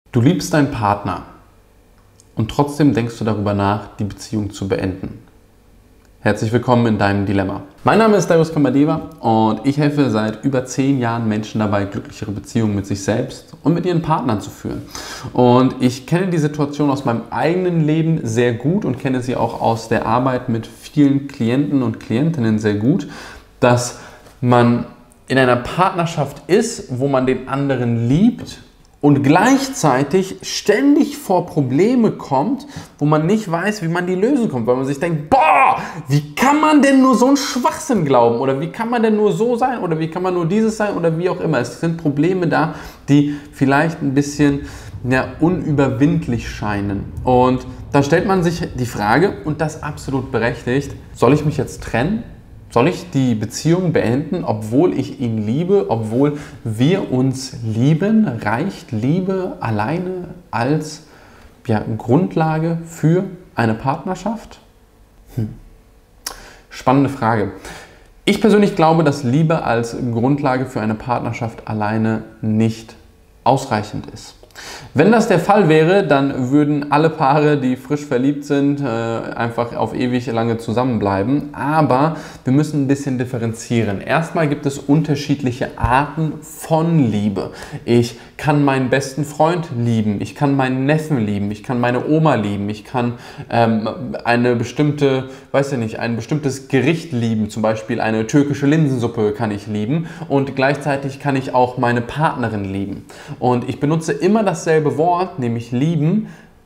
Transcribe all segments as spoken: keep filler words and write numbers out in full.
Du liebst deinen Partner und trotzdem denkst du darüber nach, die Beziehung zu beenden. Herzlich willkommen in deinem Dilemma. Mein Name ist Darius Kamadeva und ich helfe seit über zehn Jahren Menschen dabei, glücklichere Beziehungen mit sich selbst und mit ihren Partnern zu führen. Und ich kenne die Situation aus meinem eigenen Leben sehr gut und kenne sie auch aus der Arbeit mit vielen Klienten und Klientinnen sehr gut, dass man in einer Partnerschaft ist, wo man den anderen liebt und gleichzeitig ständig vor Probleme kommt, wo man nicht weiß, wie man die lösen kommt, weil man sich denkt, boah, wie kann man denn nur so einen Schwachsinn glauben oder wie kann man denn nur so sein oder wie kann man nur dieses sein oder wie auch immer. Es sind Probleme da, die vielleicht ein bisschen ja, unüberwindlich scheinen. Und dann stellt man sich die Frage, und das absolut berechtigt, soll ich mich jetzt trennen? Soll ich die Beziehung beenden, obwohl ich ihn liebe, obwohl wir uns lieben? Reicht Liebe alleine als ja, Grundlage für eine Partnerschaft? Hm. Spannende Frage. Ich persönlich glaube, dass Liebe als Grundlage für eine Partnerschaft alleine nicht ausreichend ist. Wenn das der Fall wäre, dann würden alle Paare, die frisch verliebt sind, einfach auf ewig lange zusammenbleiben. Aber wir müssen ein bisschen differenzieren. Erstmal gibt es unterschiedliche Arten von Liebe. Ich kann meinen besten Freund lieben, ich kann meinen Neffen lieben, ich kann meine Oma lieben, ich kann ähm, eine bestimmte, weiß ich nicht, ein bestimmtes Gericht lieben, zum Beispiel eine türkische Linsensuppe kann ich lieben und gleichzeitig kann ich auch meine Partnerin lieben. Und ich benutze immer dasselbe Wort, nämlich lieben,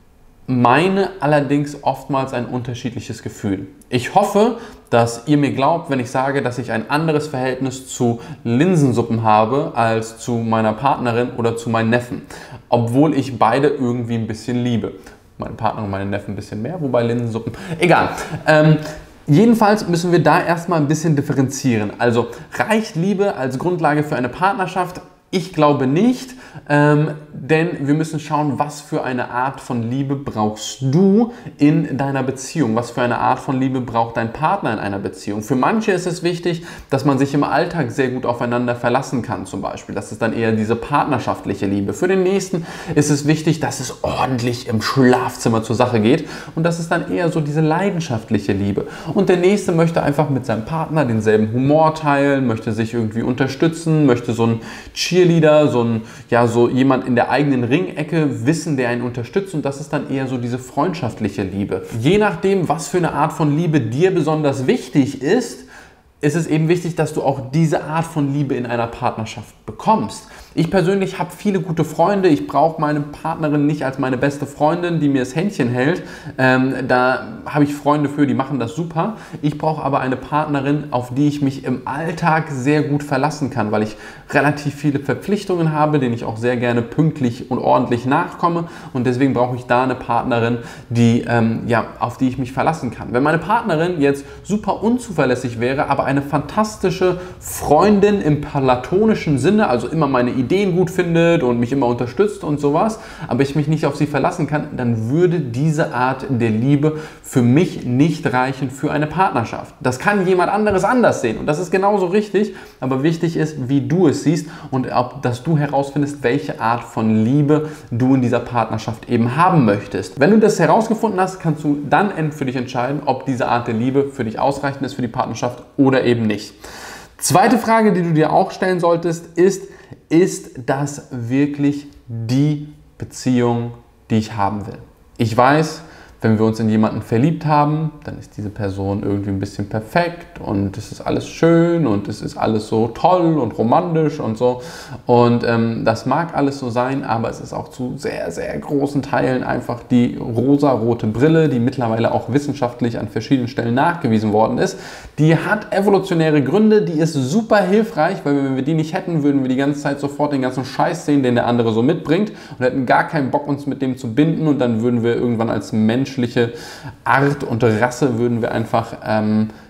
meine allerdings oftmals ein unterschiedliches Gefühl. Ich hoffe, dass ihr mir glaubt, wenn ich sage, dass ich ein anderes Verhältnis zu Linsensuppen habe als zu meiner Partnerin oder zu meinen Neffen, obwohl ich beide irgendwie ein bisschen liebe. Meine Partnerin und meine Neffen ein bisschen mehr, wobei Linsensuppen, egal. Ähm, Jedenfalls müssen wir da erstmal ein bisschen differenzieren. Also reicht Liebe als Grundlage für eine Partnerschaft? Ich glaube nicht, ähm, denn wir müssen schauen, was für eine Art von Liebe brauchst du in deiner Beziehung, was für eine Art von Liebe braucht dein Partner in einer Beziehung. Für manche ist es wichtig, dass man sich im Alltag sehr gut aufeinander verlassen kann zum Beispiel. Das ist dann eher diese partnerschaftliche Liebe. Für den nächsten ist es wichtig, dass es ordentlich im Schlafzimmer zur Sache geht und das ist dann eher so diese leidenschaftliche Liebe. Und der nächste möchte einfach mit seinem Partner denselben Humor teilen, möchte sich irgendwie unterstützen, möchte so ein Cheerleader, so ein, ja, so jemand in der eigenen Ringecke wissen, der einen unterstützt und das ist dann eher so diese freundschaftliche Liebe. Je nachdem, was für eine Art von Liebe dir besonders wichtig ist, ist es eben wichtig, dass du auch diese Art von Liebe in einer Partnerschaft bekommst. Ich persönlich habe viele gute Freunde. Ich brauche meine Partnerin nicht als meine beste Freundin, die mir das Händchen hält. Ähm, da habe ich Freunde für, die machen das super. Ich brauche aber eine Partnerin, auf die ich mich im Alltag sehr gut verlassen kann, weil ich relativ viele Verpflichtungen habe, denen ich auch sehr gerne pünktlich und ordentlich nachkomme. Und deswegen brauche ich da eine Partnerin, die, ähm, ja, auf die ich mich verlassen kann. Wenn meine Partnerin jetzt super unzuverlässig wäre, aber eine fantastische Freundin im platonischen Sinne, also immer meine Ideen gut findet und mich immer unterstützt und sowas, aber ich mich nicht auf sie verlassen kann, dann würde diese Art der Liebe für mich nicht reichen für eine Partnerschaft. Das kann jemand anderes anders sehen und das ist genauso richtig, aber wichtig ist, wie du es siehst und ob, dass du herausfindest, welche Art von Liebe du in dieser Partnerschaft eben haben möchtest. Wenn du das herausgefunden hast, kannst du dann für dich entscheiden, ob diese Art der Liebe für dich ausreichend ist für die Partnerschaft oder eben nicht. Zweite Frage, die du dir auch stellen solltest, ist, ist das wirklich die Beziehung, die ich haben will? Ich weiß, wenn wir uns in jemanden verliebt haben, dann ist diese Person irgendwie ein bisschen perfekt und es ist alles schön und es ist alles so toll und romantisch und so. Und ähm, das mag alles so sein, aber es ist auch zu sehr, sehr großen Teilen einfach die rosarote Brille, die mittlerweile auch wissenschaftlich an verschiedenen Stellen nachgewiesen worden ist. Die hat evolutionäre Gründe, die ist super hilfreich, weil wenn wir die nicht hätten, würden wir die ganze Zeit sofort den ganzen Scheiß sehen, den der andere so mitbringt und hätten gar keinen Bock, uns mit dem zu binden und dann würden wir irgendwann als menschliche Art und Rasse würden wir einfach ähm,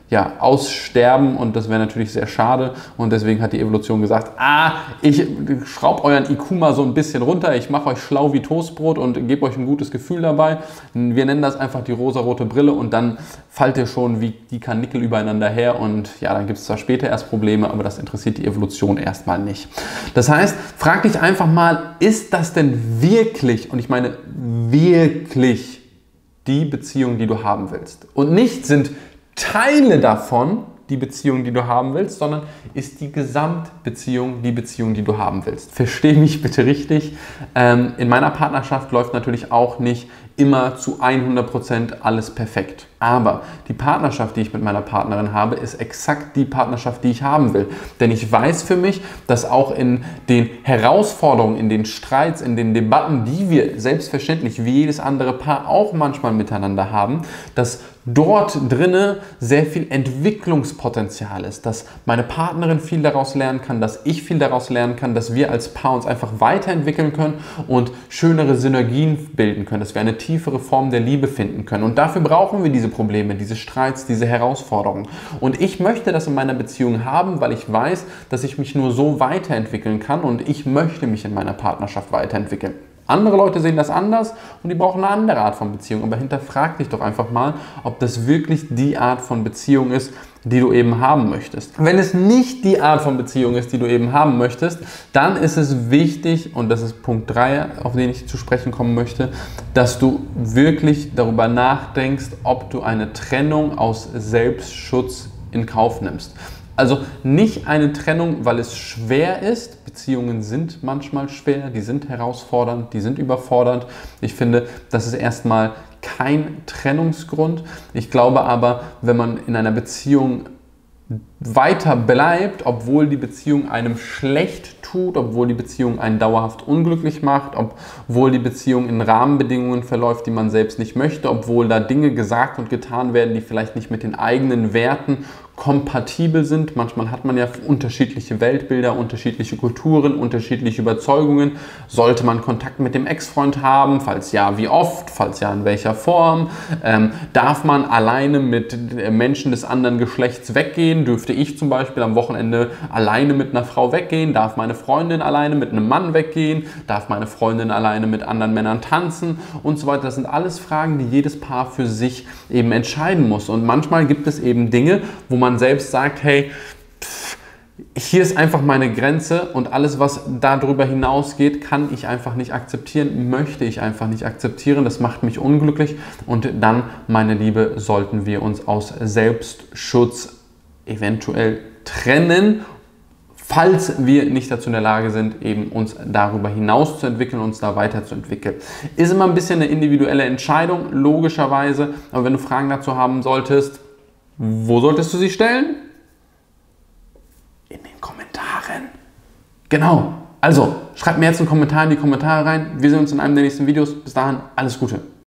ja, aussterben und das wäre natürlich sehr schade und deswegen hat die Evolution gesagt, ah, ich schraube euren I Q mal so ein bisschen runter, ich mache euch schlau wie Toastbrot und gebe euch ein gutes Gefühl dabei. Wir nennen das einfach die rosarote Brille und dann fallt ihr schon wie die Karnickel übereinander her und ja, dann gibt es zwar später erst Probleme, aber das interessiert die Evolution erstmal nicht. Das heißt, frag dich einfach mal, ist das denn wirklich, und ich meine wirklich, die Beziehung, die du haben willst? Und nicht sind Teile davon die Beziehung, die du haben willst, sondern ist die Gesamtbeziehung die Beziehung, die du haben willst. Versteh mich bitte richtig. Ähm, in meiner Partnerschaft läuft natürlich auch nicht immer zu hundert Prozent alles perfekt. Aber die Partnerschaft, die ich mit meiner Partnerin habe, ist exakt die Partnerschaft, die ich haben will. Denn ich weiß für mich, dass auch in den Herausforderungen, in den Streits, in den Debatten, die wir selbstverständlich wie jedes andere Paar auch manchmal miteinander haben, dass dort drinne sehr viel Entwicklungspotenzial ist, dass meine Partnerin viel daraus lernen kann, dass ich viel daraus lernen kann, dass wir als Paar uns einfach weiterentwickeln können und schönere Synergien bilden können, dass wir eine tiefere Form der Liebe finden können. Und dafür brauchen wir diese Probleme, diese Streits, diese Herausforderungen. Und ich möchte das in meiner Beziehung haben, weil ich weiß, dass ich mich nur so weiterentwickeln kann und ich möchte mich in meiner Partnerschaft weiterentwickeln. Andere Leute sehen das anders und die brauchen eine andere Art von Beziehung. Aber hinterfrag dich doch einfach mal, ob das wirklich die Art von Beziehung ist, die du eben haben möchtest. Wenn es nicht die Art von Beziehung ist, die du eben haben möchtest, dann ist es wichtig, und das ist Punkt drei, auf den ich zu sprechen kommen möchte, dass du wirklich darüber nachdenkst, ob du eine Trennung aus Selbstschutz in Kauf nimmst. Also nicht eine Trennung, weil es schwer ist. Beziehungen sind manchmal schwer, die sind herausfordernd, die sind überfordernd. Ich finde, das ist erstmal kein Trennungsgrund. Ich glaube aber, wenn man in einer Beziehung weiter bleibt, obwohl die Beziehung einem schlecht tut, obwohl die Beziehung einen dauerhaft unglücklich macht, obwohl die Beziehung in Rahmenbedingungen verläuft, die man selbst nicht möchte, obwohl da Dinge gesagt und getan werden, die vielleicht nicht mit den eigenen Werten kompatibel sind. Manchmal hat man ja unterschiedliche Weltbilder, unterschiedliche Kulturen, unterschiedliche Überzeugungen. Sollte man Kontakt mit dem Ex-Freund haben? Falls ja, wie oft? Falls ja, in welcher Form? Ähm, darf man alleine mit Menschen des anderen Geschlechts weggehen? Dürfte ich zum Beispiel am Wochenende alleine mit einer Frau weggehen? Darf meine Freundin alleine mit einem Mann weggehen? Darf meine Freundin alleine mit anderen Männern tanzen? Und so weiter. Das sind alles Fragen, die jedes Paar für sich eben entscheiden muss. Und manchmal gibt es eben Dinge, wo man man selbst sagt, hey, pff, hier ist einfach meine Grenze und alles, was darüber hinausgeht, kann ich einfach nicht akzeptieren, möchte ich einfach nicht akzeptieren, das macht mich unglücklich und dann, meine Liebe, sollten wir uns aus Selbstschutz eventuell trennen, falls wir nicht dazu in der Lage sind, eben uns darüber hinaus zu entwickeln, uns da weiterzuentwickeln. Ist immer ein bisschen eine individuelle Entscheidung, logischerweise, aber wenn du Fragen dazu haben solltest, wo solltest du sie stellen? In den Kommentaren. Genau. Also, schreib mir jetzt einen Kommentar in die Kommentare rein. Wir sehen uns in einem der nächsten Videos. Bis dahin, alles Gute.